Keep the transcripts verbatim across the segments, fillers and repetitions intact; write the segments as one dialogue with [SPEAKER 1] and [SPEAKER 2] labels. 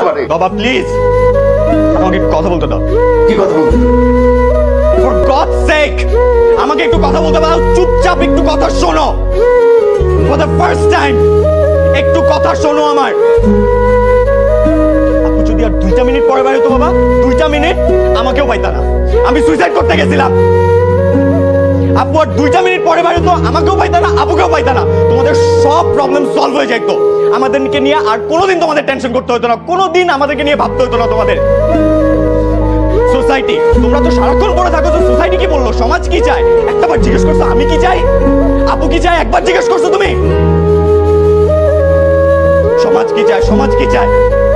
[SPEAKER 1] পারে।
[SPEAKER 2] বাবা প্লিজ আমাকে একটু কথা বলতে দাও।
[SPEAKER 1] কি কথা বলতে?
[SPEAKER 2] ফর গডস সেক আমাকে একটু কথা বলতে দাও। চুপচাপ একটু কথা শোনো। ফর দ্য ফার্স্ট টাইম একটু কথা শোনো আমার। আপু যদি আর দুইটা মিনিট পরে বাইরে তো বাবা, দুইটা মিনিট আমাকেও পাইতা না। আমি সুইসাইড করতে গেছিলাম। আপু আর দুইটা মিনিট পরে বাইরে তো আমাকেও পাইতা না, আপুকেও পাইতা না। তোমাদের সব প্রবলেম সলভ হয়ে যেত। আমাদেরকে নিয়ে আর কোনোদিন তোমাদের টেনশন করতে হতো না, কোনোদিন আমাদেরকে নিয়ে ভাবতে হতো না তোমাদের। সোসাইটি, তোমরা তো সারাক্ষণ পড়ে থাকো তো সোসাইটি কি বললো, সমাজ কি চায় একটাবার জিজ্ঞেস করছো? আমি কি চাই, আপু কি চায় একবার জিজ্ঞেস করছো তুমি? সমাজ কি চায়, সমাজ কি চায়?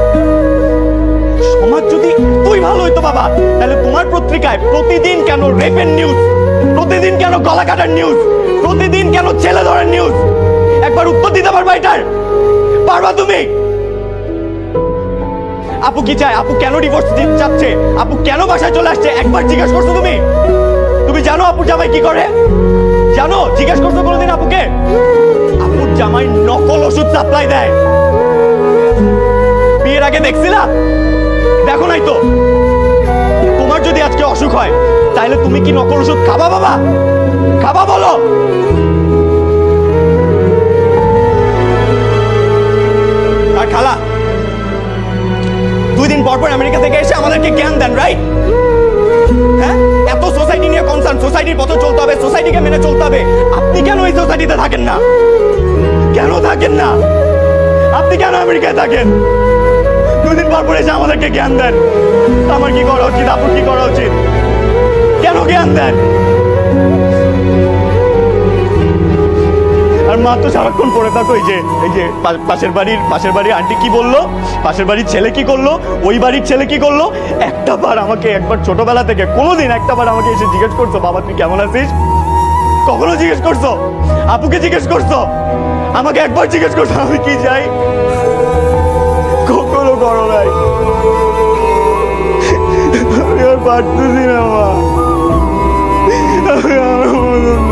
[SPEAKER 2] সমাজ যদি তুই ভালো হইতো বাবা, তাহলে তোমার পত্রিকায় প্রতিদিন কেন রেপের নিউজ, প্রতিদিন কেন গলা কাটার নিউজ, প্রতিদিন কেন ছেলে ধরার নিউজ? একবার উত্তর দিতে পারবা এটার? পারবা তুমি? আপু কি চায়, আপু কেন ডিভোর্স দিতে চাচ্ছে, আপু কেন বাসায় চলে আসছে একবার জিজ্ঞেস করছো তুমি? তুমি জানো আপুর জামাই কি করে? জানো? জিজ্ঞেস করছো কোনোদিন আপুকে? আপুর জামাই নকল ওষুধ সাপ্লাই দেয়। বিয়ের আগে দেখছিলা? দেখো নাই তো? তোমার যদি আজকে অসুখ হয় তাহলে তুমি কি নকল ওষুধ খাবা বাবা? খাবা বলো? আর খালা দুই দিন পর পর আমেরিকা থেকে এসে আমাদেরকে জ্ঞান দেন, রাইট? হ্যাঁ, এত সোসাইটি নিয়ে কনসার্ন, সোসাইটির পথে চলতে হবে, সোসাইটিকে মেনে চলতে হবে। আপনি কেন এই সোসাইটিতে থাকেন না? কেন থাকেন না? আপনি কেন আমেরিকায় থাকেন? দুই দিন পর পর এসে আমাদেরকে জ্ঞান দেন। আমার কি করা উচিত, আপুর কি করা উচিত? কেন জ্ঞান দেন? আর মা তো সারাক্ষণ পড়ে থাকো এই যে এই যে পাশের বাড়ির পাশের বাড়ির আন্টি কি বললো, পাশের বাড়ির ছেলে কি করলো, ওই বাড়ির ছেলে কি করলো। একটা বার আমাকে একবার ছোটবেলা থেকে কোনোদিন একটা বার আমাকে এসে জিজ্ঞেস করছো বাবা তুই কেমন আছিস? কখনো জিজ্ঞেস করছো? আপুকে জিজ্ঞেস করছো? আমাকে একবার জিজ্ঞেস করছো আমি কি চাই? কখনো করো নাই। আমি আর পারতেছি না মা, আমি আমার মতন